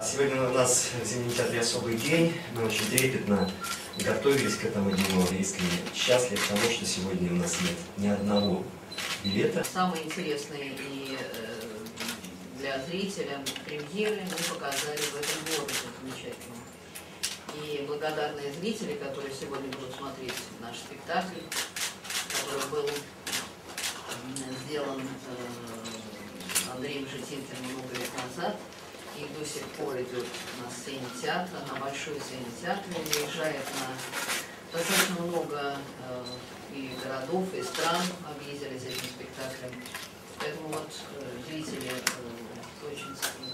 Сегодня у нас в Зимнем театре особый день. Мы очень трепетно готовились к этому дню. Искренне счастлив тому, что сегодня у нас нет ни одного билета. Самые интересные и для зрителя премьеры мы показали в этом городе замечательно. И благодарные зрители, которые сегодня будут смотреть наш спектакль, который был сделан Андреем Житинкиным много лет назад, и до сих пор идет на сцене театра, на большой сцене театра, выезжает на достаточно много и городов, и стран, объездили с этим спектаклем. Поэтому вот зрители очень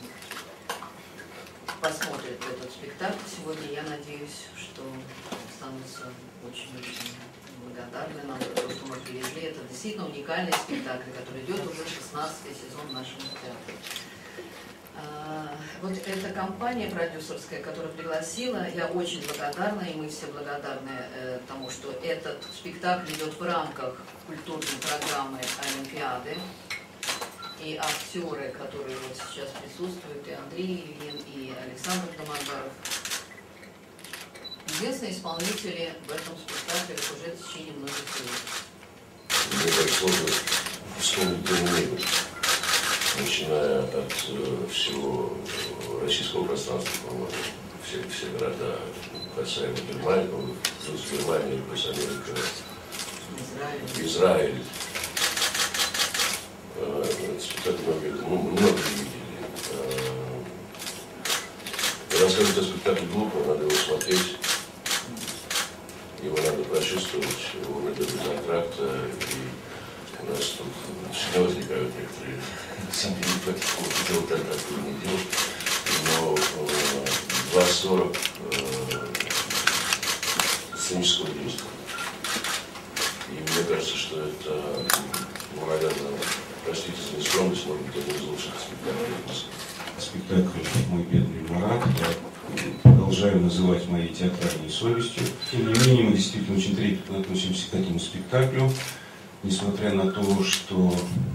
посмотрят этот спектакль сегодня. Я надеюсь, что останутся очень-очень благодарны нам за то, что мы привезли. Это действительно уникальный спектакль, который идет уже 16-й сезон в нашем театре. Вот эта компания продюсерская, которая пригласила, я очень благодарна, и мы все благодарны тому, что этот спектакль идет в рамках культурной программы Олимпиады. И актеры, которые вот сейчас присутствуют, и Андрей Ильин, и Александр Домогаров, известные исполнители в этом спектакле уже в течение многих лет. Мне так сложно вспомнить термины, начиная от всего российского пространства, по-моему, все города, касаемо Германии, плюс Германия, плюс Америка, Израиль. Спектакль много видели. Рассказывать о спектакле глупо, надо его смотреть, его надо прочувствовать, его надо без антракта, и у нас тут всегда возникают некоторые сомнения, как делать антракт или не делать, но 2:40 сценического действия. И мне кажется, что это, наверное, простите за нескромность, может быть, один из лучших спектаклей в Москве. Спектакль «Мой бедный Марат» я продолжаю называть моей театральной совестью. Тем не менее, мы действительно очень трепетно относимся к этому спектаклю, несмотря на то, что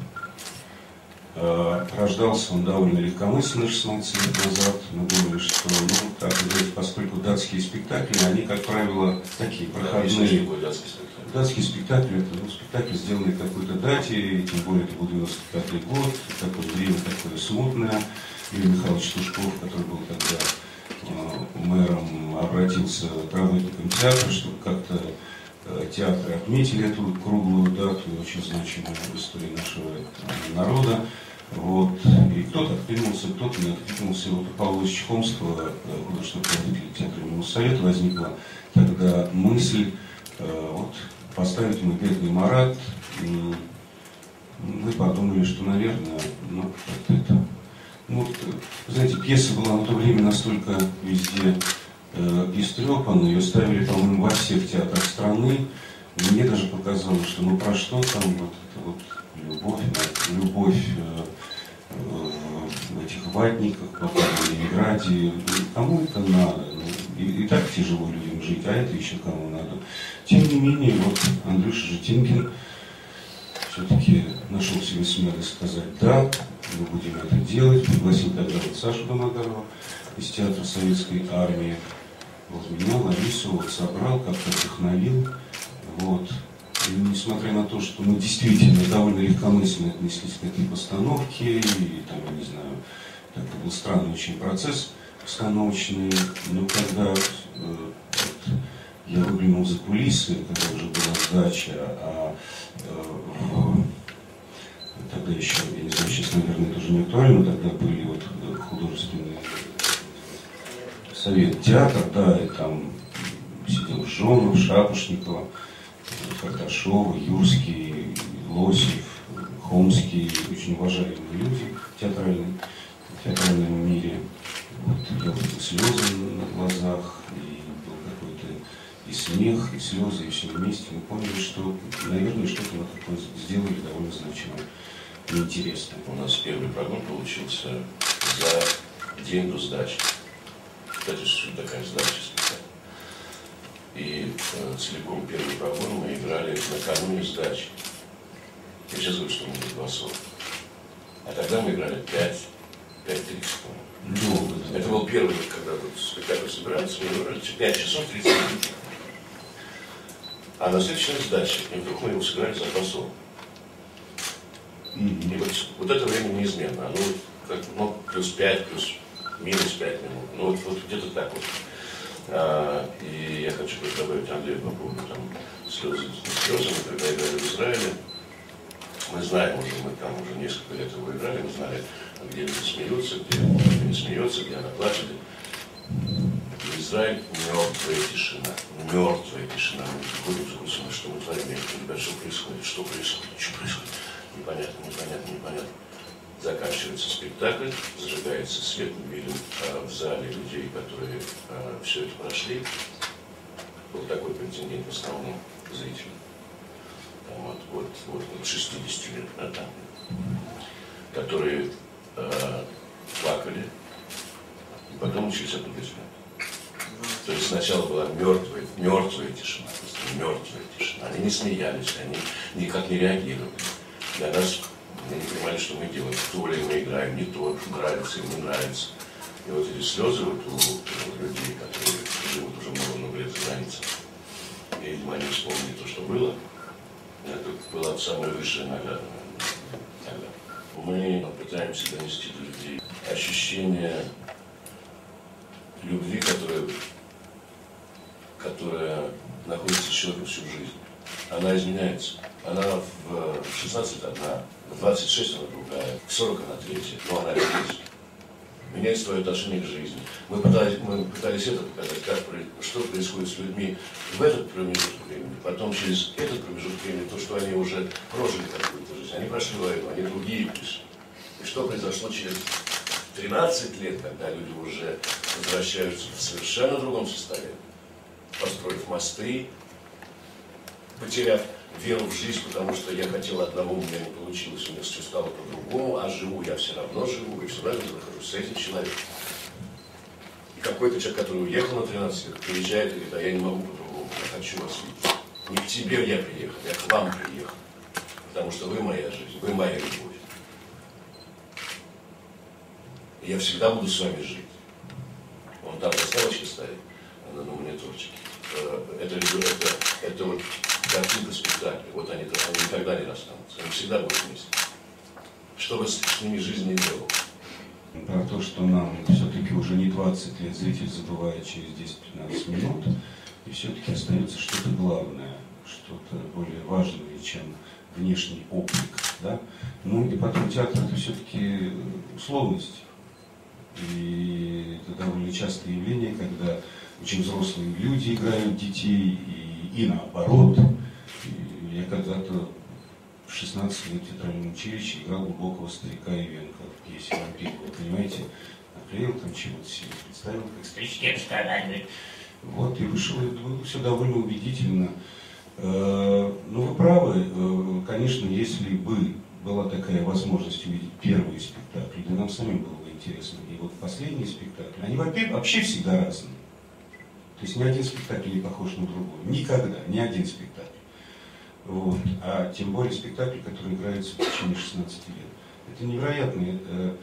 рождался он довольно легкомысленно 16 лет назад. Мы думали, что, так сказать, поскольку датские спектакли, они, как правило, такие проходные. Датский спектакль, это спектакль, сделанный в какой-то дате, тем более это был 95-й год, такое время такое смутное. Юрий Михайлович Тушков, который был тогда мэром, обратился к работникам театра, чтобы как-то театры отметили эту круглую дату, очень значимую в истории нашего народа. Вот. И кто-то откликнулся, кто-то не откликнулся. Вот у Павла Чехомского, художественного руководителя театра Моссовета, возникла тогда мысль вот, поставить «Мой бедный Марат». И мы подумали, что, наверное, это... знаете, пьеса была на то время настолько везде истрепана, ее ставили, по-моему, во всех театрах страны. И мне даже показалось, что про что там вот эта вот любовь в этих ватниках, потом в Ленинграде. Кому это надо? И так тяжело людям жить, а это еще кому надо. Тем не менее, вот Андрюша Житинкин все-таки нашел себе смелость сказать: да, мы будем это делать. Пригласил тогда вот Сашу Домогарова из театра Советской Армии. Вот меня, Ларису, вот собрал, как-то вдохновил. Вот. И несмотря на то, что мы действительно довольно легкомысленно отнеслись к этой постановке, и там, я не знаю, это был странный очень процесс постановочный, но когда я выглянул за кулисы, когда уже была сдача, тогда еще, я не знаю, сейчас, наверное, это уже не актуально, тогда были вот художественные совет театр, да, и там сидел Жонов, Шапошникова, Карташова, Юрский, Лосев, Хомский, очень уважаемые люди в театральном мире. Вот, я увидел слезы на глазах, и был какой-то и смех, и слезы, и все вместе. Мы поняли, что, наверное, что-то вот такое сделали довольно значимое и интересное. У нас первый прогон получился за день до сдачи. Кстати, что такая сдача спектакля. И целиком первый прогон мы играли накануне сдачи. Я сейчас говорю, что мы было 2:40. А тогда мы играли 5 5:30, по-моему. Это был первый, когда вот спектакль собирается, мы выбрали 5 часов 30 минут. А на следующей сдаче, и вдруг мы его сыграли за басом. И вот это время неизменно. Оно как, ну, +5, минус 5 минут. Ну вот где-то так вот. И я хочу добавить Андрею по поводу там слезами, когда играли в Израиле. Мы знаем уже, мы там уже несколько лет его играли, мы знали, где люди смеются, где не смеется, где она плачет. В Израиль мертвая тишина. Мертвая тишина. Мы приходим в Иерусалим, что мы творим, ребят, что происходит, что происходит. Непонятно. Заканчивается спектакль, зажигается свет, мы видим в зале людей, которые все это прошли. Был такой контингент в основном зрителей. Там от 60 лет, да, которые плакали, и потом начались аплодисменты. То есть сначала была мертвая тишина, мертвая тишина. Они не смеялись, они никак не реагировали. Для нас мы не понимали, что мы делаем, то ли мы играем, не то, нравится им, не нравится. И вот эти слезы вот у людей, которые живут уже много лет за границей, и, видимо, они вспомнили то, что было. Это была самая высшая награда тогда. Мы пытаемся донести до людей ощущение любви, которая находится в человеке всю жизнь. Она изменяется. Она в 16 одна, в 26 она другая, в 40 она третья, но она есть. Меняет свое отношение к жизни. Мы пытались это показать, что происходит с людьми в этот промежуток времени, потом через этот промежуток времени, то, что они уже прожили какую-то жизнь, они прошли войну, они другие пришли. И что произошло через 13 лет, когда люди уже возвращаются в совершенно другом состоянии, построив мосты, потеряв веру в жизнь, потому что я хотел одного, у меня не получилось, у меня все стало по-другому, а живу я все равно живу, и все равно нахожусь с этим человеком. И какой-то человек, который уехал на 13 лет, приезжает и говорит, а я не могу по-другому, я хочу вас видеть. Не к тебе я приехал, я к вам приехал, потому что вы моя жизнь, вы моя любовь. И я всегда буду с вами жить. Он там заставочки ставит на мониторчике. Это вот картинка спектакля. Вот они никогда не расстанутся. Они всегда будут вместе. Что бы с ними жизнь не делала. Про то, что нам все-таки уже не 20 лет зритель забывает через 10-15 минут, и все-таки остается что-то главное, что-то более важное, чем внешний облик. Да? Ну и потом театр это все-таки условность. И это довольно частое явление, когда очень взрослые люди играют детей, и наоборот. И я когда-то в 16 лет в театральном училище играл глубокого старика Ивенко в пьесе «Вампир». Вы понимаете, наклеил там чего-то себе, представил, как старички сказали. Вот, и вышло, все довольно убедительно. Ну, вы правы, конечно, если бы была такая возможность увидеть первые спектакли, да нам самим было бы интересно. И вот последние спектакли, они вообще всегда разные. То есть ни один спектакль не похож на другой. Никогда, ни один спектакль. Вот. А тем более спектакль, который играется в течение 16 лет. Это невероятно. Это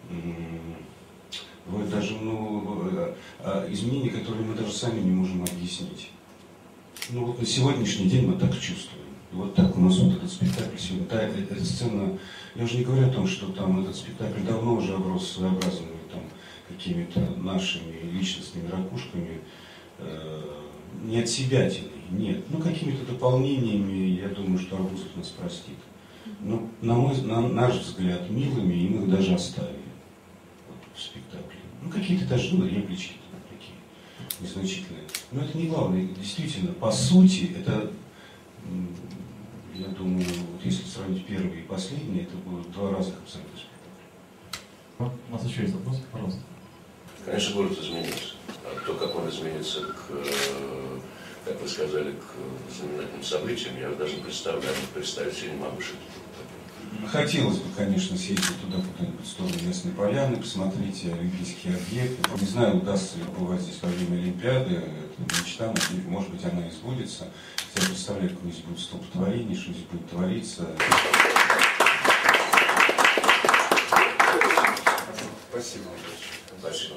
бывают даже изменения, которые мы даже сами не можем объяснить. Ну вот на сегодняшний день мы так чувствуем. И вот так у нас вот этот спектакль сегодня. Да, эта сцена, я уже не говорю о том, что там этот спектакль давно уже оброс своеобразными там какими-то нашими личностными ракушками. Не от себятины, нет. Ну, какими-то дополнениями, я думаю, что Арбузов нас простит. Но, на наш взгляд, милыми, и мы их даже оставили вот, в спектакле. Ну, какие-то даже реплички такие незначительные. Но это не главное. Действительно, по сути, это, я думаю, вот если сравнить первый и последний, это будут два разных абсолютно спектакля. У нас еще есть вопрос, пожалуйста. Конечно, город изменится. А то, как он изменится как вы сказали, к знаменательным событиям, я даже представить себе не могу, что это такое. Хотелось бы, конечно, съездить туда, куда-нибудь в сторону Ясной Поляны, посмотреть олимпийские объекты. Не знаю, удастся ли побывать здесь во время Олимпиады. Это мечта, может быть, она и сбудется. Я представляю, какое здесь будет столпотворение, что здесь будет твориться. Спасибо. Спасибо.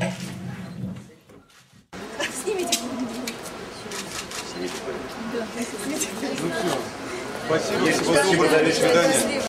Снимите. Ну все. Спасибо. Спасибо. До свидания.